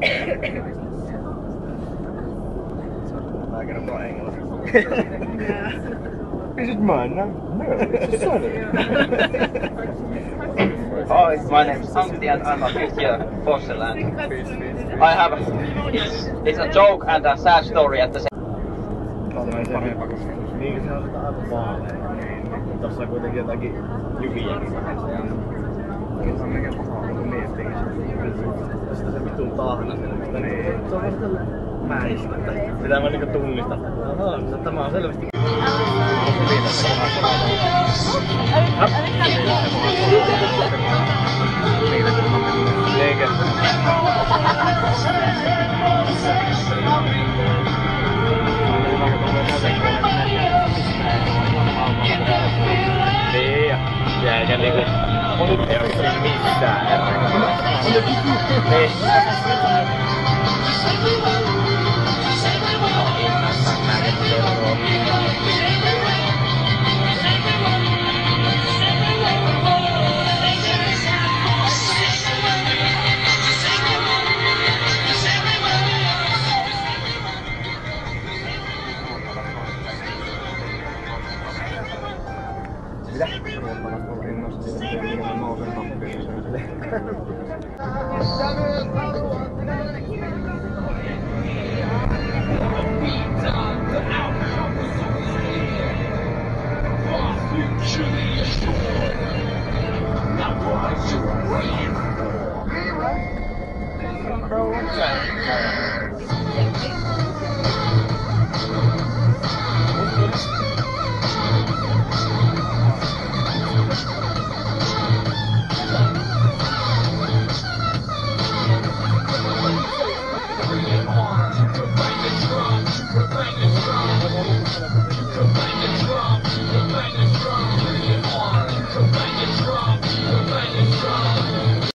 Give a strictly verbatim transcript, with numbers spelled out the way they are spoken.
Am I gonna brought English? Yeah. Is it mine? No, no, it's a son. Hi, my name is Antti and I'm a fifth year fossil and I have it's, it's a joke and a sad story at the same time. Niin se on aivan vaalea. Niin tossa on kuitenkin jotakin jyviäkin. Se on mikä pahaa, kun miettii. Tästä se vitun tahna selvästä. Niin. Se on vasta mäistä. Pitää vaan niinku tunnistaa. Ahaa, tämä on selvästi. Eikä. Niin ja jäikä niinku ei oikein mitään. Niin. Mitä? Ruottavasti olla innostunut, että mikä mä nousen nappiin. Bro, what's that?